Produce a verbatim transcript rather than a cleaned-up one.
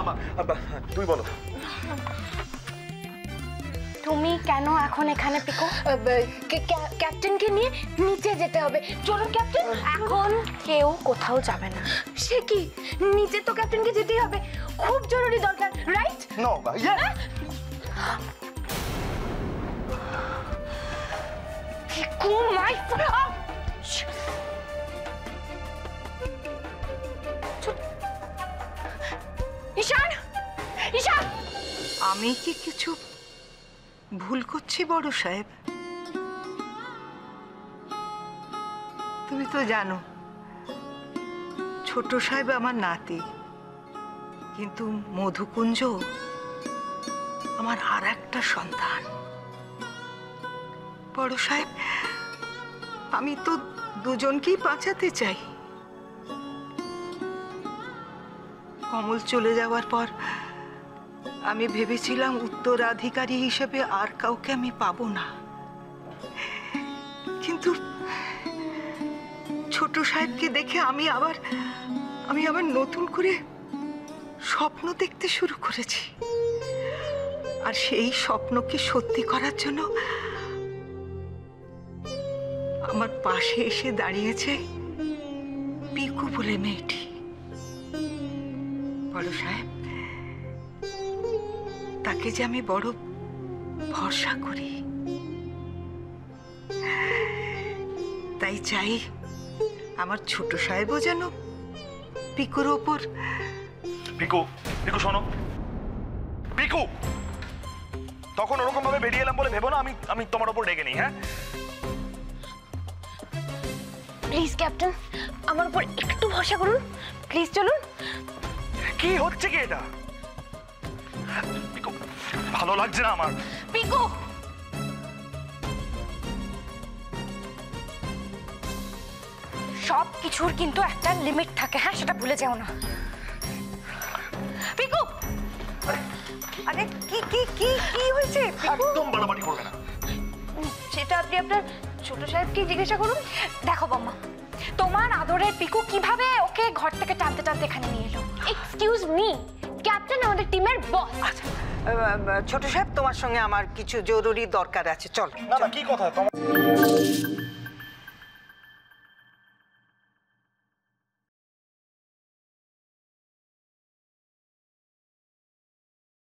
মা তুই বলো তুমি কেন এখন এখানে পিকু? ক্যাপ্টেনকে নিয়ে নিচে যেতে হবে। চলো ক্যাপ্টেন। এখন কেউ কোথাও যাবে না। সে কি, নিচে তো ক্যাপ্টেনকে যেতেই হবে, খুব জরুরি দরকার, right? No yeah Piku my Ishaan, Ishaan, আমি কি কিছু ভুল করছি বড় সাহেব? তুমি তো জানো ছোট সাহেব আমার নাতি, কিন্তু মধুকুঞ্জ আমার আর একটা সন্তান। বড় সাহেব, আমি তো দুজনকেই বাঁচাতে চাই। কমল চলে যাওয়ার পর আমি ভেবেছিলাম উত্তরাধিকারী হিসেবে আর কাউকে আমি পাবো না, কিন্তু ছোট সাহেবকে দেখে আমি আবার আমি আবার নতুন করে স্বপ্ন দেখতে শুরু করেছি। আর সেই স্বপ্নকে সত্যি করার জন্য আমার পাশে এসে দাঁড়িয়েছে পিকু বলে মেয়েটি। বড় সাহেব, তাকে যে আমি বড় ভরসা করি, তাই চাই আমার ছোট সাহেবও যেন পিকুর ওপর। পিকু, পিকু শোনো, পিকু তখন ওরকম ভাবে বেরিয়ে এলাম বলে ভেবো না আমি আমি তোমার ওপর রেগে নেই। হ্যাঁ প্লিজ ক্যাপ্টেন, আমার উপর একটু ভরসা করুন, প্লিজ চলুন। কি হচ্ছে কি এটা? পিকু ভালো লাগছে না আমার। পিকু, সব কিছুর কিন্তু একটা লিমিট থাকে, হ্যাঁ সেটা ভুলে যেও না। পিকু, আরে কি কি কি কি হয়েছে? একদম বাড়াবাড়ি করবে না। সেটা আপনি আপনার ছোট সাহেবকে জিজ্ঞাসা করুন। দেখো বাম্মা, তোমার আদরের পিকু কিভাবে ওকে ঘর থেকে টানতে টানতে এখানে নিয়ে এলো। এক্সকিউজ মি, ক্যাপ্টেন আমাদের টিমের বস। আচ্ছা ছোট সাহেব, তোমার সঙ্গে আমার কিছু জরুরি দরকার আছে, চল। না না, কি কথা তোমার?